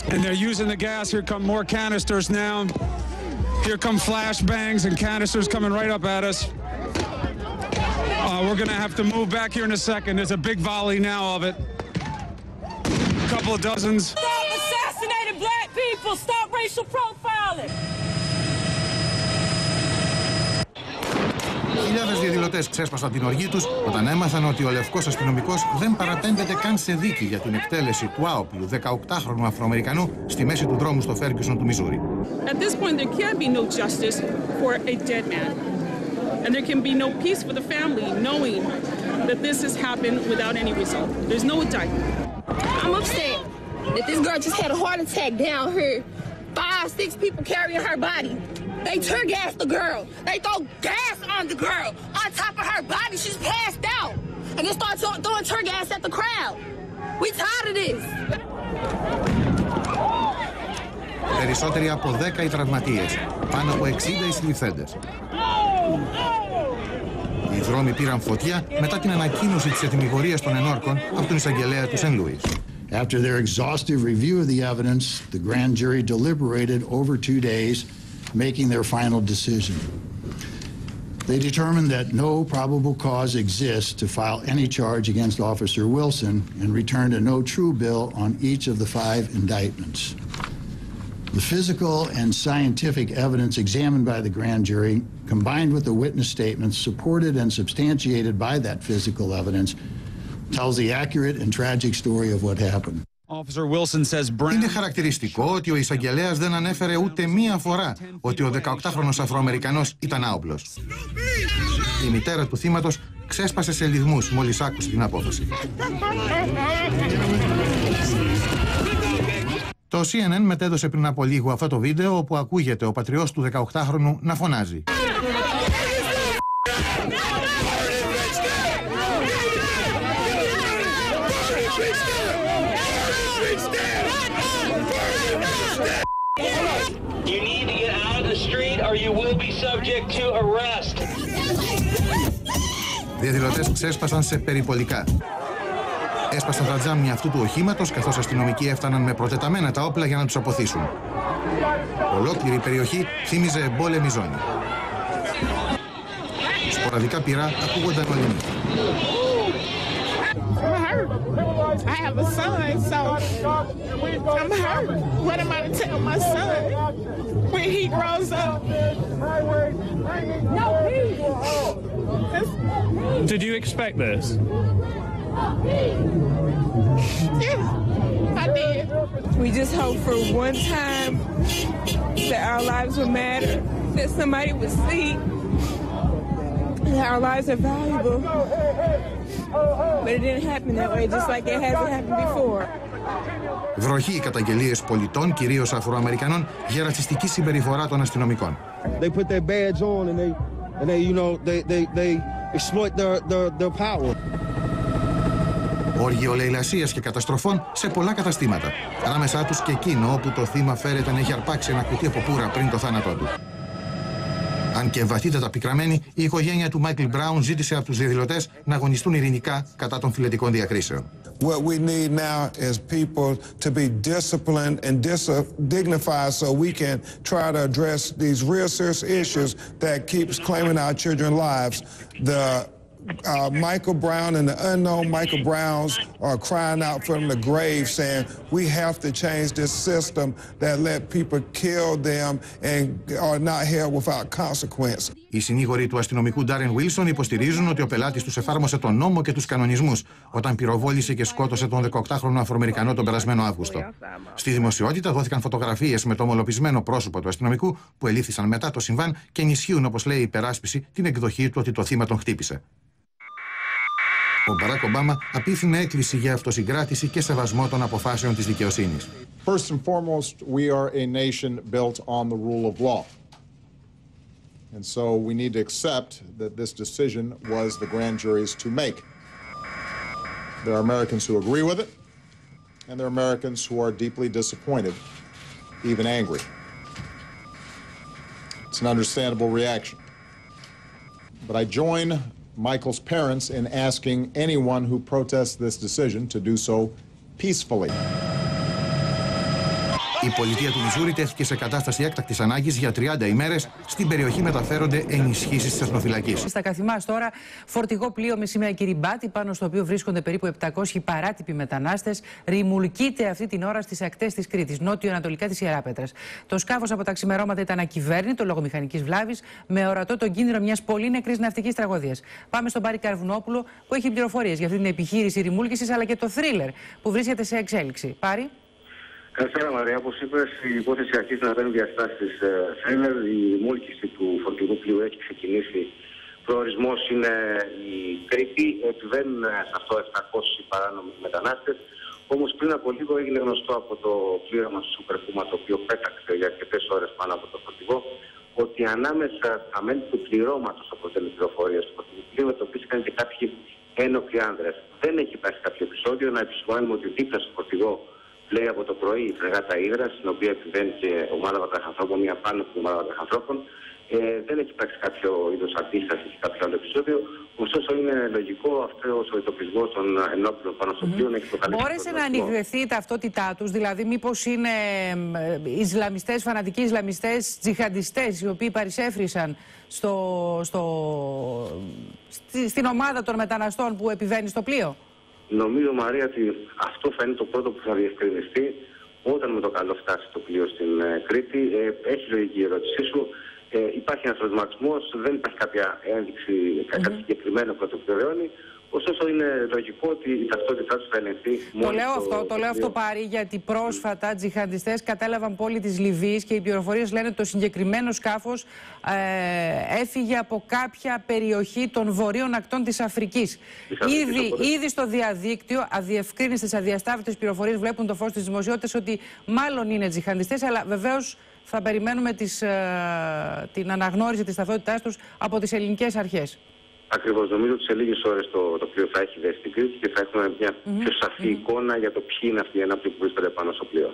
And they're using the gas. Here come more canisters now. Here come flashbangs and canisters coming right up at us. We're going to have to move back here in a second. There's a big volley now of it. A couple of dozens. Stop assassinating black people. Stop racial profiling. Χιλιάδες διαδηλωτές ξέσπασαν την οργή τους όταν έμαθαν ότι ο λευκός αστυνομικός δεν παραπέμπεται καν σε δίκη για την εκτέλεση του άοπλου 18χρονου Αφροαμερικανού στη μέση του δρόμου στο Φέργκισον του Μιζούρι. At this point there can be no justice for a dead man. And there can be no peace for the family knowing that this has happened without any result. There's no indictment. I'm upset that this girl just had a heart attack down here. 5, 6 people carrying her body. They tear gas the girl. They throw gas on the girl. On top of her body, she's passed out. And they start throwing tear gas at the crowd. We tired of this. Περισσότεροι από 10 οι τραυματίες, πάνω από 60 οι συλληφθέντες. Οι δρόμοι πήραν φωτιά μετά την ανακοίνωση της ετυμηγορίας των ενόρκων από τον εισαγγελέα του Σεν Λούις. After their exhaustive review of the evidence, the grand jury deliberated over 2 days, making their final decision. They determined that no probable cause exists to file any charge against Officer Wilson and returned a no true bill on each of the 5 indictments. The physical and scientific evidence examined by the grand jury, combined with the witness statements supported and substantiated by that physical evidence, tells the accurate and tragic story of what happened. Officer Wilson says Brown... Είναι χαρακτηριστικό ότι ο εισαγγελέας δεν ανέφερε ούτε μία φορά ότι ο 18χρονος Αφροαμερικανός ήταν άοπλος. Η μητέρα του θύματος ξέσπασε σε λυγμούς μόλις άκουσε την απόφαση. Το CNN μετέδωσε πριν από λίγο αυτό το βίντεο όπου ακούγεται ο πατριός του 18χρονου να φωνάζει. You need to get out of the street or you will be subject to arrest. Διαδηλωτές ξέσπασαν σε περιπολικά. Έσπασαν τα τζάμια αυτού του οχήματος καθώς αστυνομικοί έφταναν με προτεταμένα τα όπλα για να τους αποθήσουν. Ολόκληρη η περιοχή θύμιζε εμπόλεμη ζώνη. Σποραδικά πυρά ακούγονταν όλη νύχτα. I have a son, so I'm hurt. What am I to tell my son when he grows up? Did you expect this? Yeah, I did. We just hope for one time that our lives will matter, that somebody would see that our lives are valuable. But it didn't happen that way, just like it hasn't happened before. Βροχή οι καταγγελίες πολιτών, κυρίως Αφροαμερικανών, για ρατσιστική συμπεριφορά των αστυνομικών. They put their badge on and they you know they exploit their power. Όργιο λαιλασίας και καταστροφών σε πολλά καταστήματα. Ανάμεσά τους και εκείνο όπου το θύμα φέρεται να έχει αρπάξει ένα κουτί από πουρα πριν το θάνατό του. Αν και βαθύτατα πικραμένη, η οικογένεια του Μάικλ Μπράουν ζήτησε από τους διαδηλωτές να αγωνιστούν ειρηνικά κατά των φυλετικών διακρίσεων. What we need now is people to be disciplined and dignified so we can try to address these real serious issues that keeps claiming our children's lives. The Michael Brown and the unknown Michael Browns are crying out from the grave saying we have to change this system that let people kill them and are not held without consequence. Οι συνήγοροι του αστυνομικού Ντάρεν Βίλσον υποστηρίζουν ότι ο πελάτης τους εφάρμοσε τον νόμο και τους κανονισμούς όταν πυροβόλησε και σκότωσε τον 18χρονο Αφροαμερικανό τον περασμένο Αύγουστο. Στη δημοσιότητα δόθηκαν φωτογραφίες με το ομολοπισμένο πρόσωπο του αστυνομικού που ελήφθησαν μετά το συμβάν και ενισχύουν, όπως λέει η υπεράσπιση, την εκδοχή του ότι το θύμα τον χτύπησε. Ο Μπαράκ Ομπάμα απίθυνε έκκληση για αυτοσυγκράτηση και σεβασμό των αποφάσεων της δικαιοσύνης. First and foremost, we are a nation built on the rule of law. And so we need to accept that this decision was the grand jury's to make. There are Americans who agree with it, and there are Americans who are deeply disappointed, even angry. It's an understandable reaction. But I join Michael's parents in asking anyone who protests this decision to do so peacefully. Η πολιτεία του Μιζούρι τέθηκε σε κατάσταση έκτακτης ανάγκης για 30 ημέρες. Στην περιοχή μεταφέρονται ενισχύσεις της εθνοφυλακής. Στα Καθημάς τώρα, φορτηγό πλοίο με σημαία Κυριμπάτη, πάνω στο οποίο βρίσκονται περίπου 700 παράτυποι μετανάστες, ρημουλκείται αυτή την ώρα στις ακτές της Κρήτης, νότιο-ανατολικά της Ιεράπετρας. Το σκάφος από τα ξημερώματα ήταν ακυβέρνητο λόγω μηχανικής βλάβης, με ορατό τον κίνδυνο μιας πολύ νεκρής ναυτικής τραγωδίας. Πάμε στον Πάρη Καρβουνόπουλο, που έχει πληροφορίες για αυτή την επιχείρηση ρημούλκησης αλλά και το θρίλερ που βρίσκεται σε εξέλιξη. Πάρη. Καλησπέρα Μαρία, όπως είπες, η υπόθεση αρχίζει να παίρνει διαστάσεις θρίλερ. Η ρημούλκηση του φορτηγού πλοίου έχει ξεκινήσει. Προορισμός είναι η Κρήτη. Επιβαίνουν σε αυτό 700 παράνομοι μετανάστες. Όμως πριν από λίγο έγινε γνωστό από το πλήρωμα του Super Puma, το οποίο πέταξε για αρκετές ώρες πάνω από το φορτηγό, ότι ανάμεσα στα μέλη του πληρώματος, όπως λένε οι πληροφορίες του φορτηγού πλοίου, εντοπίστηκαν και κάποιοι ένοπλοι άνδρες. Δεν έχει υπάρξει κάποιο επεισόδιο. Να επισημάνουμε ότι δίπλα στο φορτηγό πλέει από το πρωί η φρεγάτα Ύδρα, στην οποία επιβαίνει και ομάδα βατραχανθρώπων, μια πάνω από την ομάδα βατραχανθρώπων. Δεν έχει υπάρξει κάποιο είδος αντίσταση ή κάποιο άλλο επεισόδιο. Ωστόσο, είναι λογικό αυτός ο εντοπισμός των ενόπλων πάνω στο πλοίο να έχει προκαλέσει. Μπόρεσε να ανοιχνευτεί η ταυτότητά τους, δηλαδή, μήπως είναι Ισλαμιστές, φανατικοί Ισλαμιστές, τζιχαντιστές, οι οποίοι παρισέφρισαν στην ομάδα των μεταναστών που επιβαίνει στο πλοίο. Νομίζω, Μαρία, ότι αυτό θα είναι το πρώτο που θα διευκρινιστεί όταν με το καλό φτάσει το πλοίο στην Κρήτη. Έχει λογική η ερώτησή σου. Υπάρχει ένας προβληματισμός, δεν υπάρχει κάποια ένδειξη, κάτι συγκεκριμένο που το επιβεβαιώνει. Ωστόσο, είναι λογικό ότι η ταυτότητά του θα ελεγχθεί μόνο. Το λέω αυτό Πάρη, γιατί πρόσφατα τζιχαντιστές κατέλαβαν πόλη της Λιβύης και οι πληροφορίες λένε ότι το συγκεκριμένο σκάφος έφυγε από κάποια περιοχή των βορείων ακτών της Αφρικής. Ήδη στο διαδίκτυο, αδιευκρίνιστες, αδιασταύρωτες πληροφορίες βλέπουν το φως της δημοσιότητας ότι μάλλον είναι τζιχαντιστές, αλλά βεβαίως θα περιμένουμε την αναγνώριση της ταυτότητάς τους από τις ελληνικές αρχές. Ακριβώς. Νομίζω ότι σε λίγες ώρες το πλοίο θα έχει δέσει στην Κρήτη και θα έχουμε μια πιο σαφή εικόνα για το ποιοι είναι αυτοί οι ένοπλοι που βρίσκονται πάνω στο πλοίο.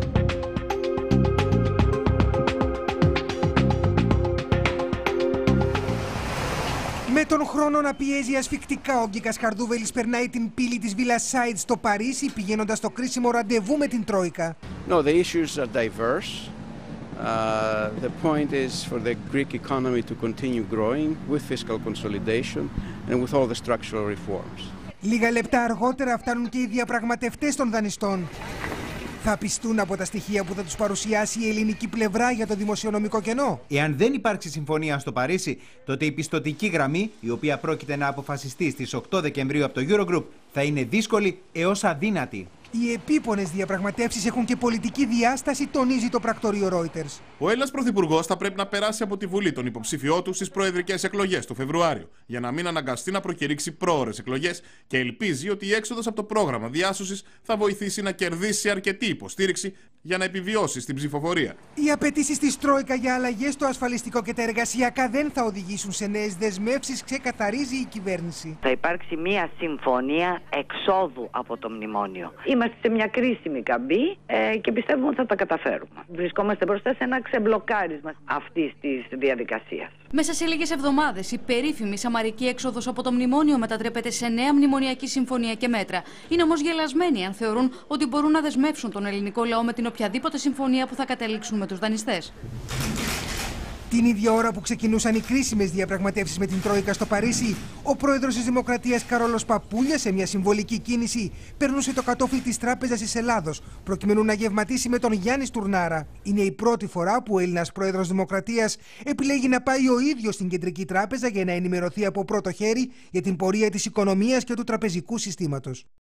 Με τον χρόνο να πιέζει ασφικτικά, ο Γκίκας Χαρδούβελης περνάει την πύλη της Villa Side στο Παρίσι, πηγαίνοντας στο κρίσιμο ραντεβού με την Τρόικα. No, the issues are diverse. The point is for the Greek economy to continue growing with fiscal consolidation and with all the structural reforms. Λίγα λεπτά αργότερα φτάνουν και οι διαπραγματευτές των δανειστών. Θα πιστούν από τα στοιχεία που θα τους παρουσιάσει η ελληνική πλευρά για το δημοσιονομικό κενό. Εάν δεν υπάρξει συμφωνία στο Παρίσι, τότε η πιστωτική γραμμή, η οποία πρόκειται να αποφασιστεί στις 8 Δεκεμβρίου από το Eurogroup, θα είναι δύσκολη έως αδύνατη. Οι επίπονες διαπραγματεύσεις έχουν και πολιτική διάσταση, τονίζει το πρακτορείο Reuters. Ο Έλληνας Πρωθυπουργός θα πρέπει να περάσει από τη Βουλή τον υποψήφιό του στις προεδρικές εκλογές το Φεβρουάριο, για να μην αναγκαστεί να προκηρύξει πρόωρες εκλογές, και ελπίζει ότι η έξοδος από το πρόγραμμα διάσωσης θα βοηθήσει να κερδίσει αρκετή υποστήριξη για να επιβιώσει στην ψηφοφορία. Οι απαιτήσεις της Τρόικα για αλλαγές στο ασφαλιστικό και τα εργασιακά δεν θα οδηγήσουν σε νέες δεσμεύσεις, ξεκαθαρίζει η κυβέρνηση. Θα υπάρξει μια συμφωνία εξόδου από το μνημόνιο. Είμαστε σε μια κρίσιμη καμπή και πιστεύουμε ότι θα τα καταφέρουμε. Βρισκόμαστε μπροστά σε ένα ξεμπλοκάρισμα αυτής της διαδικασίας. Μέσα σε λίγες εβδομάδες, η περίφημη σαμαρική έξοδος από το μνημόνιο μετατρέπεται σε νέα μνημονιακή συμφωνία και μέτρα. Είναι όμως γελασμένοι αν θεωρούν ότι μπορούν να δεσμεύσουν τον ελληνικό λαό με την οποιαδήποτε συμφωνία που θα καταλήξουν με τους δανειστές. Την ίδια ώρα που ξεκινούσαν οι κρίσιμες διαπραγματεύσεις με την Τρόικα στο Παρίσι, ο πρόεδρος της Δημοκρατίας Καρόλος Παπούλιας, σε μια συμβολική κίνηση, περνούσε το κατόφλι της Τράπεζας της Ελλάδος, προκειμένου να γευματίσει με τον Γιάννη Στουρνάρα. Είναι η πρώτη φορά που ο Έλληνας πρόεδρος Δημοκρατίας επιλέγει να πάει ο ίδιος στην Κεντρική Τράπεζα για να ενημερωθεί από πρώτο χέρι για την πορεία της οικονομίας και του τραπεζικού συστήματος.